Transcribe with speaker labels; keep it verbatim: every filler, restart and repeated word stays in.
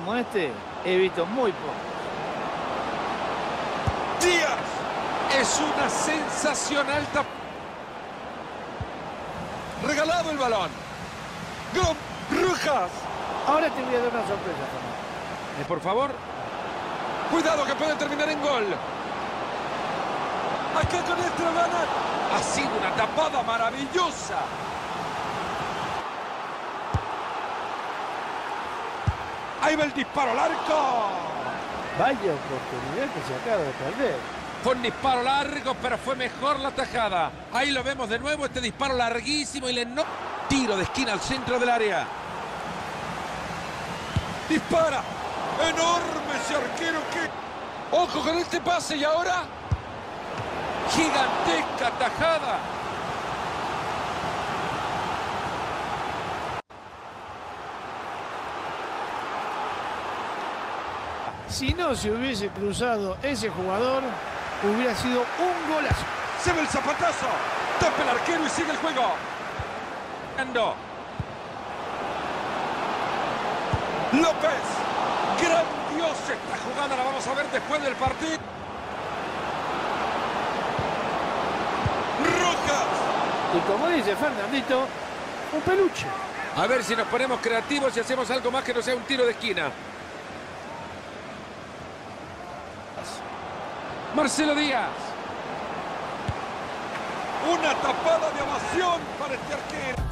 Speaker 1: Como este, he visto muy poco.
Speaker 2: ¡Díaz! Es una sensacional tap... Regalado el balón. ¡Gol! ¡Rojas!
Speaker 1: Ahora te voy a dar una sorpresa, Fernando.
Speaker 2: Eh, por favor. Cuidado que puede terminar en gol. Acá con este lo gana. Ha sido una tapada maravillosa. Ahí va el disparo al arco.
Speaker 1: Vaya oportunidad que se acaba de perder.
Speaker 2: Fue un disparo largo, pero fue mejor la tajada. Ahí lo vemos de nuevo, este disparo larguísimo y le no... Tiro de esquina al centro del área. Dispara. Enorme ese arquero que... Ojo con este pase y ahora... Gigantesca tajada.
Speaker 1: Si no se hubiese cruzado ese jugador, hubiera sido un golazo.
Speaker 2: Se ve el zapatazo. Tapa el arquero y sigue el juego. Ando. López. Grandiosa esta jugada. La vamos a ver después del partido. Rojas.
Speaker 1: Y como dice Fernandito, un peluche.
Speaker 2: A ver si nos ponemos creativos y hacemos algo más que no sea un tiro de esquina. Marcelo Díaz. Una tapada de ovación para este arquero.